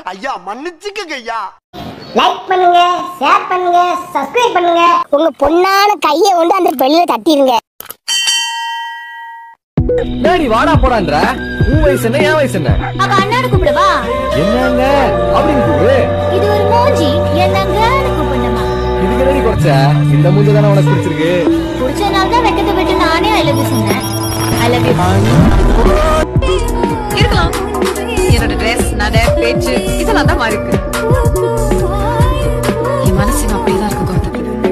ஐயா மன்னிச்சுக்கங்க ஐயா. லைக் பண்ணுங்க, ஷேர் பண்ணுங்க, சப்ஸ்கிரைப் பண்ணுங்க. உங்க பொண்ணான கையை கொண்டு அந்த பெல்ல தட்டிடுங்க. டேடி வாடா போடான்ற. உன் வயசு என்ன, என் வயசு என்ன? அப்ப அண்ணாடு கூப்பிடுவா. என்னங்க அப்படின்னு கூப்பிடு. இது ஒரு மூஞ்சி, என்னங்கன்னு கூப்பிடணுமா? இதுக்கு என்னடி குறைச்ச? இந்த மூஞ்சி தானே உனக்கு பிடிச்சிருக்கு. பிடிச்சனால தான் வெக்கத்தை விட்டு நானே ஐ லவ் யூ சொன்னேன். I love you. இருக்கலாம். என்னோட ட்ரெஸ், நட, பேச்சு இதெல்லாம் தான் மாறி இருக்கு. என் மனசு அப்படிதான் இருக்கு கௌதம்.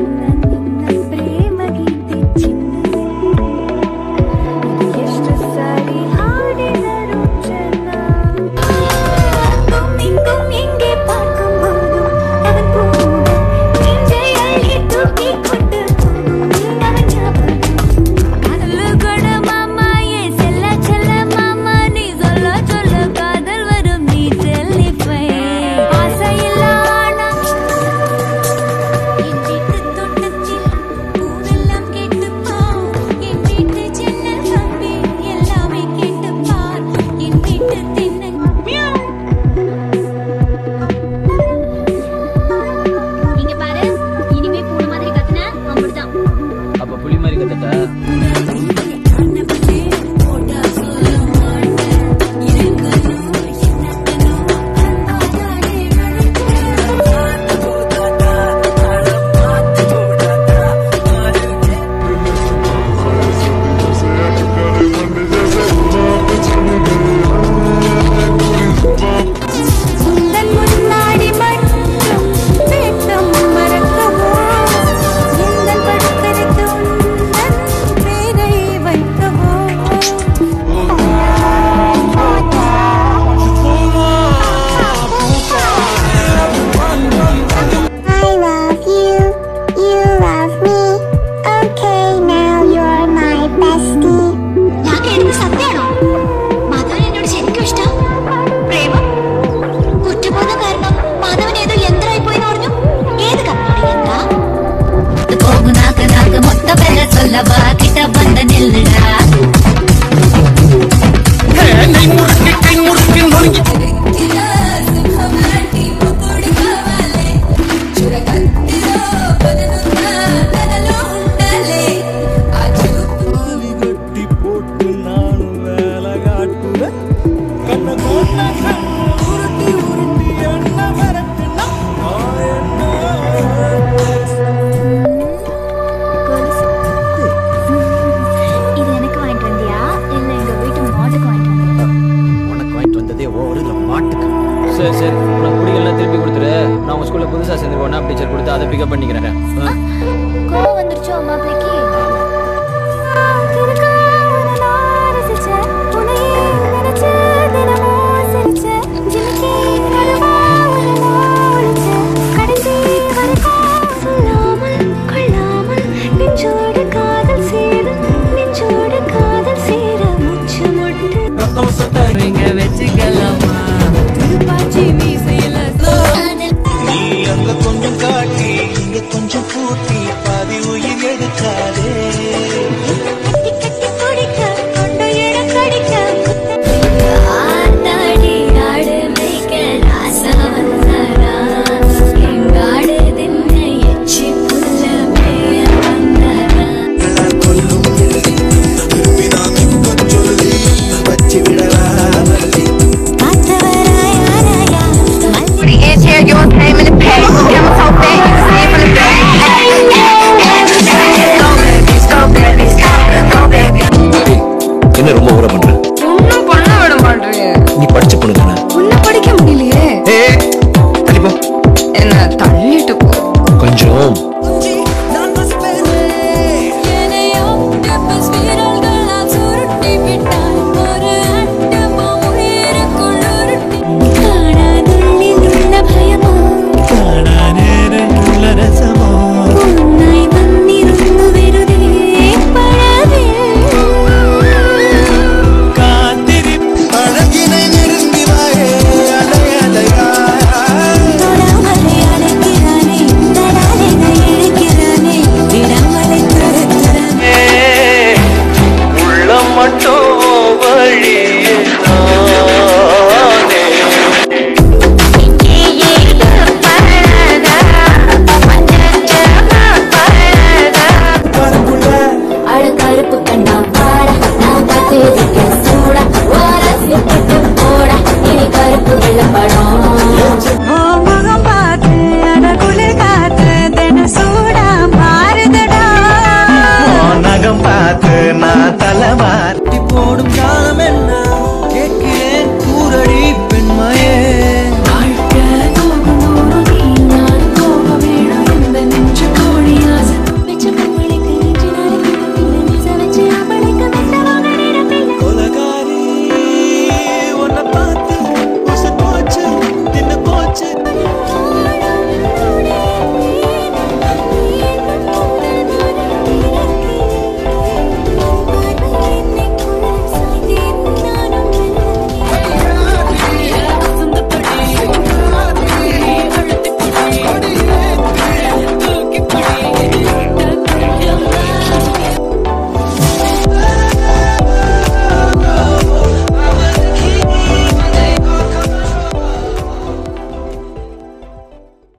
சரி நான் குடிக்கலாம் திருப்பி கொடுத்துரு. நான் உங்க ஸ்கூல்ல புதுசா சேர்ந்துருக்கோன்னா டீச்சர் கொடுத்து அதை பிக்கப் பண்ணிக்கிறேன். கோவம் வந்துருச்சோ மாப்பிளைக்கு? என்ன ரொம்ப ஊற பண்ற? ஒன்னும் பண்ண விட மாட்டேங்க. நீ படிச்ச பொண்ணு தானே? உன்னை படிக்க முடியலையே. தள்ளி போ. என்ன தள்ளிட்டு போ. கொஞ்சம் அழகினை நெருங்கி வாயே முகம் பார்த்து அடகுலி காத்து தின சூடா மாறுதடா நகம் பார்த்து நான் தலைவா